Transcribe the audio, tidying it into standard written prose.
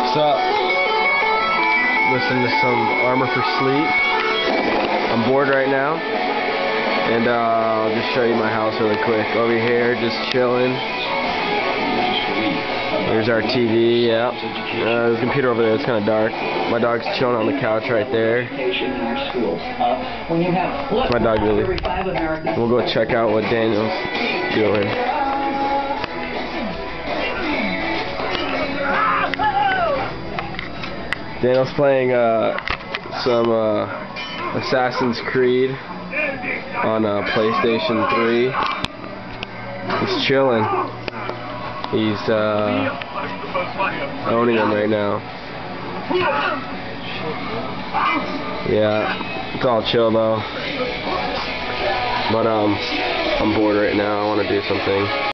What's up? Listen to some Armor for Sleep. I'm bored right now, and I'll just show you my house really quick. Over here, just chilling. There's our TV, yeah. There's a computer over there, it's kind of dark. My dog's chilling on the couch right there. My dog really. We'll go check out what Daniel's doing. Daniel's playing some Assassin's Creed on PlayStation 3. He's chilling. He's owning them right now. Yeah, it's all chill though. But I'm bored right now. I want to do something.